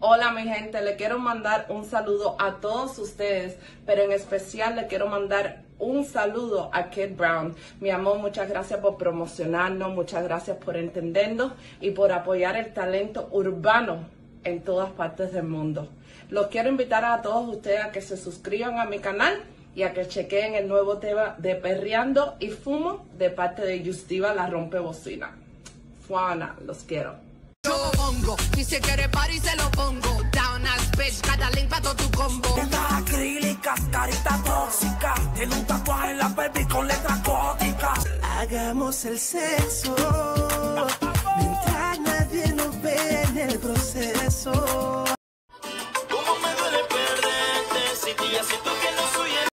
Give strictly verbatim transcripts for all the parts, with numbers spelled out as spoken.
Hola mi gente, le quiero mandar un saludo a todos ustedes, pero en especial le quiero mandar un saludo a Kid Brown. Mi amor, muchas gracias por promocionarnos, muchas gracias por entendernos y por apoyar el talento urbano en todas partes del mundo. Los quiero invitar a todos ustedes a que se suscriban a mi canal y a que chequeen el nuevo tema de Perreando y Fumo de parte de Justiva La Rompebocina. Fuana, los quiero. Pongo, y si quiere party se lo pongo. Down as bitch, cada link pa' todo tu combo. Tetas acrílicas, carita tóxica. Tiene un tatuaje en la baby con letras góticas. Hagamos el sexo mientras nadie nos ve en el proceso. ¿Cómo me duele perderte? Si tú ya siento que no soy el...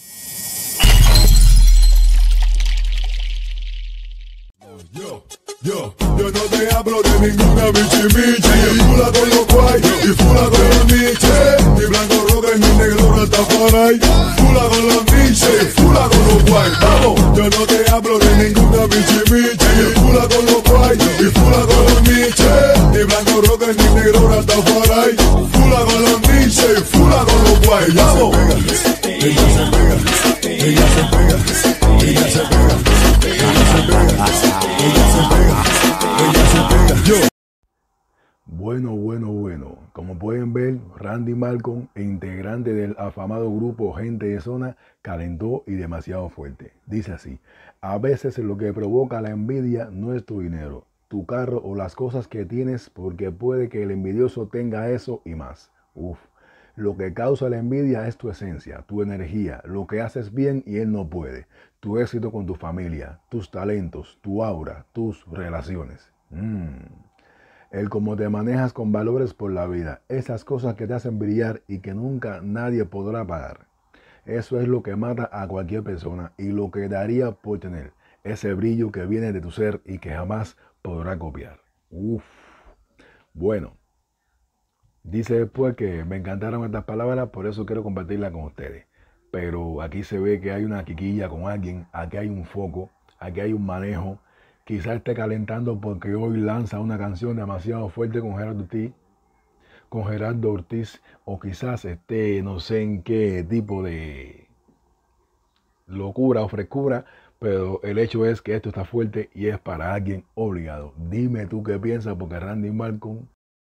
Yo, yo, yo no te hablo de ninguna michi-michi. Fula con los guay y fula con los niches. Ni blanco roca y ni negro rastafari. Fula con los niches, fula con los guay. Vamos, yo no te hablo de ninguna michi-michi. Fula con los guay y fula con los niches. Ni blanco roca y ni negro rastafari. Fula con los niches, fula con los guay. Vamos, ella se pega, ella se pega, ella se pega, ella se pega, ella se pega, ella se pega, yo. Bueno, bueno, bueno, como pueden ver, Randy Malcolm, integrante del afamado grupo Gente de Zona, calentó y demasiado fuerte. Dice así: a veces lo que provoca la envidia no es tu dinero, tu carro o las cosas que tienes, porque puede que el envidioso tenga eso y más. Uf. Lo que causa la envidia es tu esencia, tu energía, lo que haces bien y él no puede, tu éxito con tu familia, tus talentos, tu aura, tus relaciones. Mm. El cómo te manejas con valores por la vida, esas cosas que te hacen brillar y que nunca nadie podrá pagar. Eso es lo que mata a cualquier persona y lo que daría por tener ese brillo que viene de tu ser y que jamás podrá copiar. Uf. Bueno. Dice después que me encantaron estas palabras, por eso quiero compartirlas con ustedes. Pero aquí se ve que hay una quiquilla con alguien, aquí hay un foco, aquí hay un manejo. Quizás esté calentando porque hoy lanza una canción demasiado fuerte con Gerardo Ortiz, con Gerardo Ortiz, o quizás esté no sé en qué tipo de locura o frescura, pero el hecho es que esto está fuerte y es para alguien obligado. Dime tú qué piensas, porque Randy Malcolm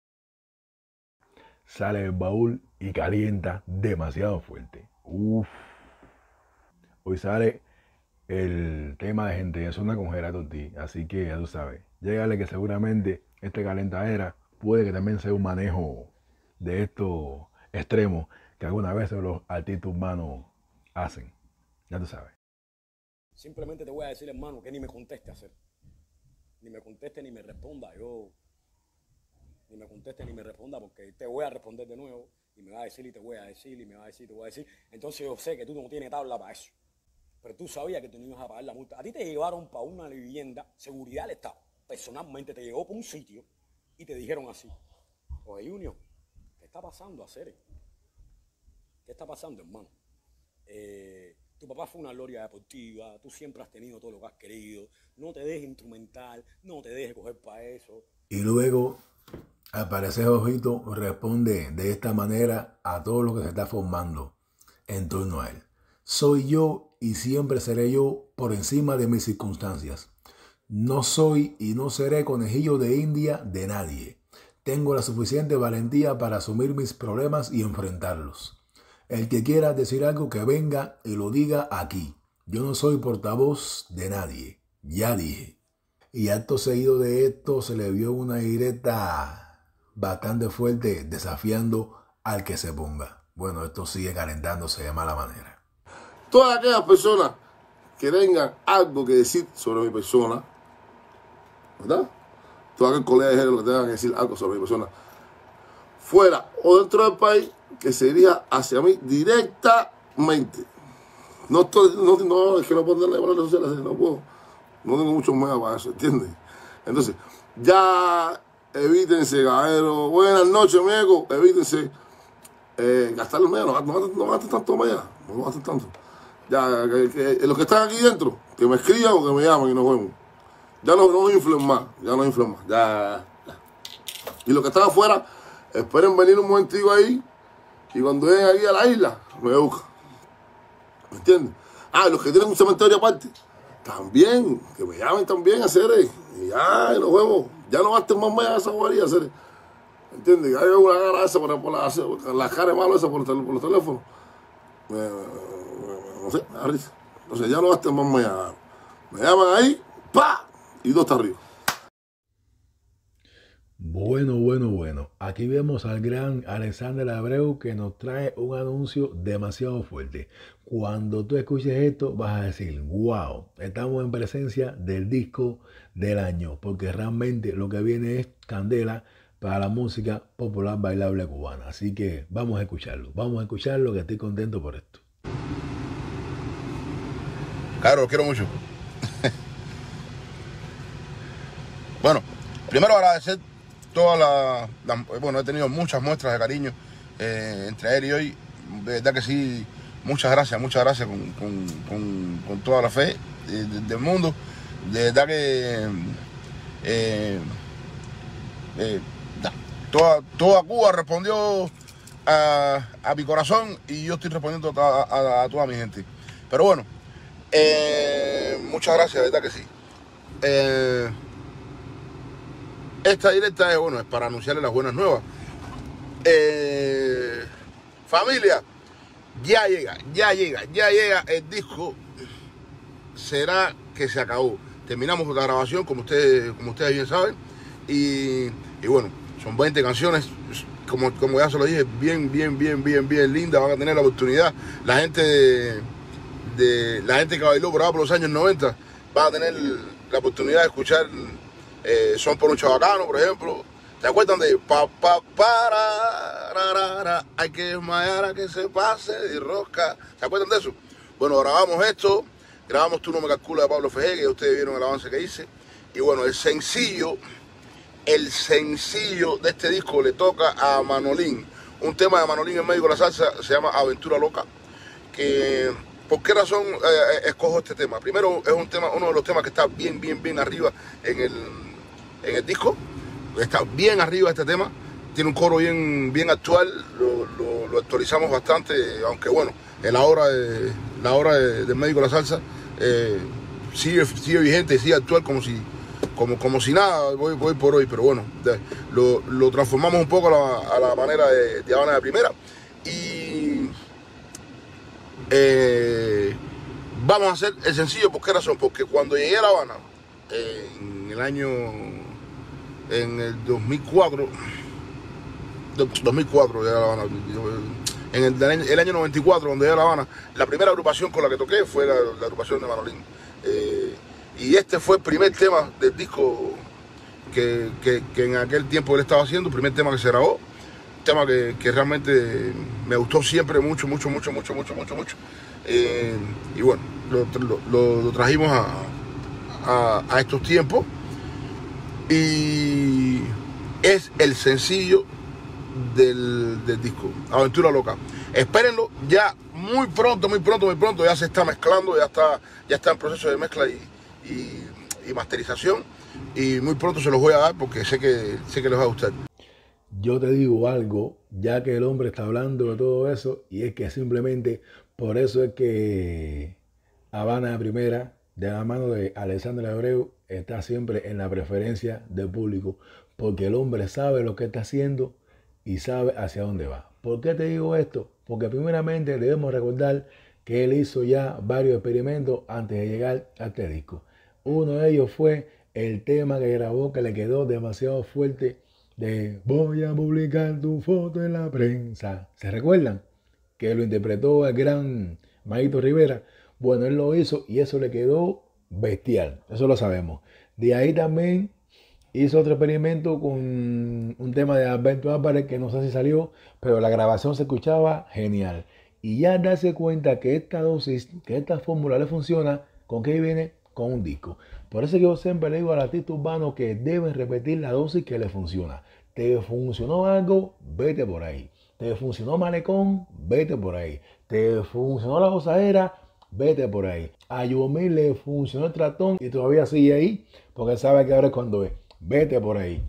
sale del baúl y calienta demasiado fuerte. Uf. Hoy sale el tema de Gente de Zona con Gerardo Ortiz, así que ya tú sabes, llégale que seguramente este calentadera puede que también sea un manejo de estos extremos que algunas veces los artistas humanos hacen. Ya tú sabes. Simplemente te voy a decir, hermano, que ni me conteste hacer. Ni me conteste ni me responda. Yo... ni me conteste ni me responda, porque te voy a responder de nuevo y me va a decir y te voy a decir y me va a decir y te voy a decir. Entonces yo sé que tú no tienes tabla para eso, pero tú sabías que tú no ibas a pagar la multa. A ti te llevaron para una vivienda, seguridad del Estado, personalmente te llevó para un sitio y te dijeron así: oye Junior, ¿qué está pasando, hacer? ¿Qué está pasando, hermano? Eh, tu papá fue una gloria deportiva, tú siempre has tenido todo lo que has querido, no te dejes instrumental, no te dejes coger para eso. Y luego, al parecer, Ojito responde de esta manera a todo lo que se está formando en torno a él. Soy yo y siempre seré yo por encima de mis circunstancias. No soy y no seré conejillo de India de nadie. Tengo la suficiente valentía para asumir mis problemas y enfrentarlos. El que quiera decir algo, que venga y lo diga aquí. Yo no soy portavoz de nadie. Ya dije. Y acto seguido de esto se le vio una directa bastante fuerte, desafiando al que se ponga. Bueno, esto sigue calentándose de mala manera. Todas aquellas personas que tengan algo que decir sobre mi persona, ¿verdad? Todas aquellas colegas de género que tengan que decir algo sobre mi persona, fuera o dentro del país, que se dirija hacia mí directamente. No estoy, no, no, es que no puedo darle a las redes sociales, no puedo. No tengo mucho miedo para eso, ¿entiendes? Entonces, ya evítense, caballero. Buenas noches, amigo. Evítense eh, gastar los medios. No, no, no gasten tanto media. No lo gasten tanto. Ya, que, que, los que están aquí dentro, que me escriban o que me llamen y nos vemos. Ya no, no inflen más. Ya no inflen más. Ya, ya. Y los que están afuera, esperen venir un momentico ahí y cuando lleguen aquí a la isla, me buscan. ¿Me entiendes? Ah, los que tienen un cementerio aparte, también, que me llamen también a hacer, y ya, y nos vemos. Ya no gasten más más esa bobería, hacer. ¿Me entiendes? Que hay una cara esa por, por, la, por la cara mala esa por, por los teléfonos. Me, me, me, no sé, me da risa. Entonces ya no gasten más más. Me llaman ahí, ¡pa! Y dos está arriba. Bueno, bueno, bueno. Aquí vemos al gran Alexander Abreu que nos trae un anuncio demasiado fuerte. Cuando tú escuches esto vas a decir, wow, estamos en presencia del disco del año, porque realmente lo que viene es candela para la música popular bailable cubana. Así que vamos a escucharlo, vamos a escucharlo, que estoy contento por esto. Claro, lo quiero mucho. Bueno, primero agradecer todas las, la, bueno, he tenido muchas muestras de cariño eh, entre él y hoy. De verdad que sí, muchas gracias, muchas gracias con, con, con, con toda la fe eh, de, del mundo. De verdad que eh, eh, toda, toda Cuba respondió a, a mi corazón y yo estoy respondiendo a, a, a toda mi gente. Pero bueno, eh, muchas gracias, de verdad que sí. Eh, Esta directa es, bueno, es para anunciarles las buenas nuevas. Eh, familia, ya llega, ya llega, ya llega el disco. Será que se acabó. Terminamos la grabación, como ustedes, como ustedes bien saben. Y, y bueno, son veinte canciones. Como, como ya se lo dije, bien, bien, bien, bien, bien linda. Van a tener la oportunidad. La gente de, de la gente que bailó por allá por los años noventa va a tener la oportunidad de escuchar. Eh, son por un chabacano, por ejemplo. ¿Se acuerdan de pa pa para ra, ra, ra, hay que desmayar a que se pase de rosca? ¿Se acuerdan de eso? Bueno, grabamos esto, grabamos Tú no me calculas de Pablo Fejé, que ustedes vieron el avance que hice. Y bueno, el sencillo, el sencillo de este disco le toca a Manolín. Un tema de Manolín en México de la salsa se llama Aventura Loca. Que ¿por qué razón eh, escojo este tema? Primero, es un tema, uno de los temas que está bien, bien, bien arriba en el en el disco. Está bien arriba este tema, tiene un coro bien, bien actual, lo, lo, lo actualizamos bastante, aunque bueno, en la hora de, la hora de, del México de la salsa eh, sigue, sigue vigente, sigue actual como si, como, como si nada, voy, voy por hoy, pero bueno, de, lo, lo transformamos un poco a la, a la manera de, de Habana de Primera y eh, vamos a hacer el sencillo. ¿Por qué razón? Porque cuando llegué a La Habana eh, en el año en el dos mil cuatro, dos mil cuatro llegué a La Habana, en el, el año noventa y cuatro, donde llegué a La Habana, la primera agrupación con la que toqué fue la, la agrupación de Manolín. Eh, y este fue el primer tema del disco que, que, que en aquel tiempo él estaba haciendo, el primer tema que se grabó, un tema que, que realmente me gustó siempre mucho, mucho, mucho, mucho, mucho, mucho, mucho. Eh, y bueno, lo, lo, lo trajimos a, a, a estos tiempos. Y es el sencillo del, del disco, Aventura Loca. Espérenlo, ya muy pronto, muy pronto, muy pronto, ya se está mezclando, ya está, ya está en proceso de mezcla y, y, y masterización. Y muy pronto se los voy a dar porque sé que, sé que les va a gustar. Yo te digo algo, ya que el hombre está hablando de todo eso, y es que simplemente por eso es que Habana de Primera, de la mano de Alexander Abreu, está siempre en la preferencia del público, porque el hombre sabe lo que está haciendo y sabe hacia dónde va. ¿Por qué te digo esto? Porque primeramente debemos recordar que él hizo ya varios experimentos antes de llegar a este disco. Uno de ellos fue el tema que grabó, que le quedó demasiado fuerte, de voy a publicar tu foto en la prensa. ¿Se recuerdan? Que lo interpretó el gran Mayito Rivera. Bueno, él lo hizo y eso le quedó bestial, eso lo sabemos. De ahí también hizo otro experimento con un tema de Alberto Álvarez que no sé si salió, pero la grabación se escuchaba genial. Y ya darse cuenta que esta dosis, que esta fórmula le funciona, ¿con qué viene? Con un disco. Por eso que yo siempre le digo al artista urbano que deben repetir la dosis que le funciona. ¿Te funcionó algo? Vete por ahí. ¿Te funcionó Malecón? Vete por ahí. ¿Te funcionó La Gozadera? Vete por ahí. A Yomil le funcionó el Tratón y todavía sigue ahí porque sabe que ahora es cuando es. Vete por ahí.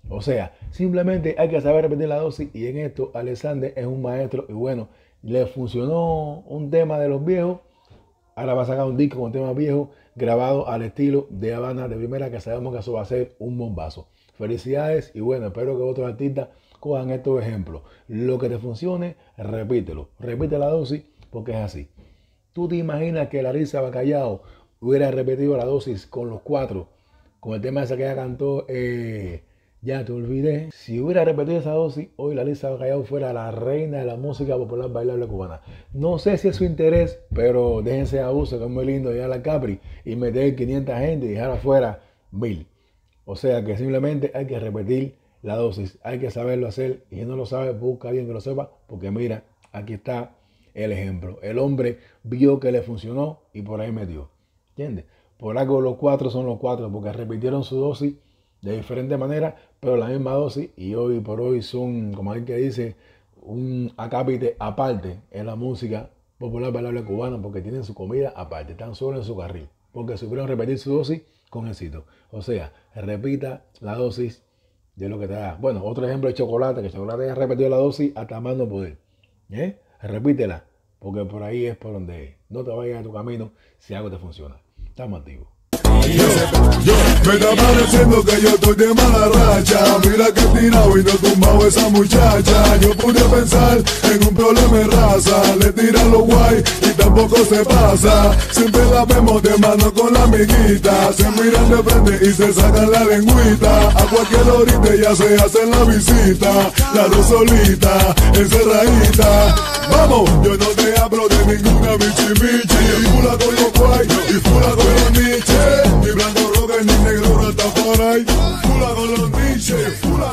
O sea, simplemente hay que saber repetir la dosis y en esto Alexander es un maestro y bueno, le funcionó un tema de los viejos, ahora va a sacar un disco con temas viejos grabado al estilo de Habana de Primera, que sabemos que eso va a ser un bombazo. Felicidades y bueno, espero que otros artistas cojan estos ejemplos. Lo que te funcione, repítelo. Repite la dosis porque es así. ¿Tú te imaginas que Larissa Bacallao hubiera repetido la dosis con los cuatro, con el tema ese que ella cantó, eh, Ya te olvidé? Si hubiera repetido esa dosis, hoy Larissa Bacallao fuera la reina de la música popular bailable cubana. No sé si es su interés, pero déjense abuso, que es muy lindo llegar a la Capri y meter quinientas gente y dejar afuera mil. O sea que simplemente hay que repetir la dosis, hay que saberlo hacer y si no lo sabe, busca a alguien que lo sepa, porque mira, aquí está el ejemplo. El hombre vio que le funcionó y por ahí metió. ¿Entiendes? Por algo los cuatro son los cuatro, porque repitieron su dosis de diferente manera, pero la misma dosis y hoy por hoy son, como alguien que dice, un acápite aparte en la música popular bailable cubana, porque tienen su comida aparte, están solo en su carril, porque supieron repetir su dosis con éxito. O sea, repita la dosis de lo que te da. Bueno, otro ejemplo es Chocolate, que Chocolate ya repetido la dosis hasta más no poder. ¿Eh? Repítela, porque por ahí es por donde es. No te vayas a tu camino si algo te funciona. Estamos activos. Yo, yo, me está pareciendo que yo estoy de mala racha. Mira que he tirado y no he tumbado esa muchacha. Yo pude pensar en un problema de raza. Le tiran los guay y tampoco se pasa. Siempre la vemos de mano con la amiguita. Se miran de frente y se sacan la lengüita. A cualquier horita ya se hacen la visita. La dos solita, encerradita. Vamos, yo no te hablo de ninguna michi michi. Fula con los guay y fula con los niches. Ni blanco roca ni negro rata por ahí. Fula con los niches, fula